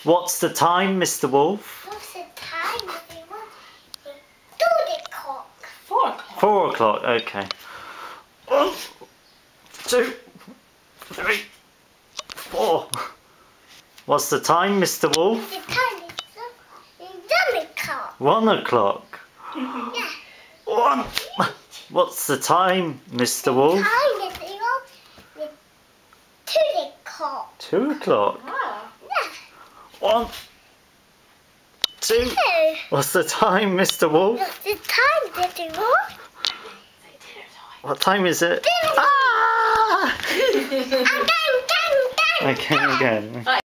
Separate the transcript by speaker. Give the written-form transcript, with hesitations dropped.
Speaker 1: What's the time, Mr. Wolf?
Speaker 2: What's the time, everyone? 2 o'clock.
Speaker 3: 4 o'clock.
Speaker 1: 4 o'clock, okay. 1, 2, 3, 4. What's the time, Mr. Wolf?
Speaker 2: The time is 1 o'clock.
Speaker 1: 1 o'clock.
Speaker 2: Yeah.
Speaker 1: 1. What's the time, Mr. Wolf?
Speaker 2: Time, everyone, is 2 o'clock.
Speaker 1: 2 o'clock.
Speaker 3: Ah.
Speaker 2: Yeah.
Speaker 1: 1, 2. What's the time, Mr. Wolf?
Speaker 2: What's the time, everyone?
Speaker 1: What time is it?
Speaker 2: Ah!
Speaker 1: Again, again.